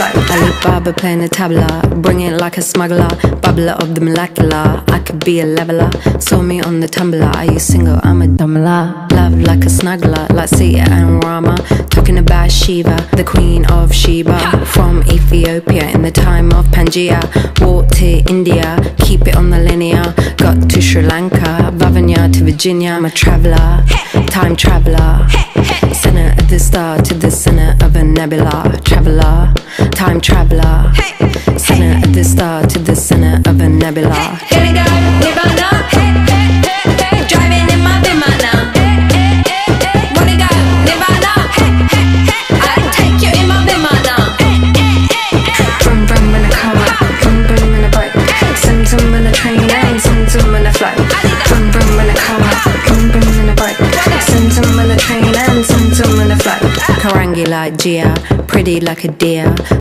Alibaba playing the tabla, bring it like a smuggler, bubbler of the molecular. I could be a leveler, saw me on the tumbler. Are you single? I'm a dumbler. Love like a snuggler, like Sita and Rama. Talking about Shiva, the queen of Sheba. From Ethiopia in the time of Pangaea. Walked to India, keep it on the linear. Got to Sri Lanka, Vavanya to Virginia. I'm a traveller, time traveller. Center of the star to the center of a nebula. Traveller, time traveller. Center of the star to the center of a nebula. Gonna go Nirvana, driving in my Vimana. Wanna go Nirvana, I'll take you in my Vimana. Vroom vroom in a car, vroom vroom in a bike. Zoom zoom in a train and zoom zoom in a flight. Vroom vroom in a car, vroom vroom in a bike. Zoom zoom in a train and zoom zoom in a flight. Karangi like Gia, pretty like a deer.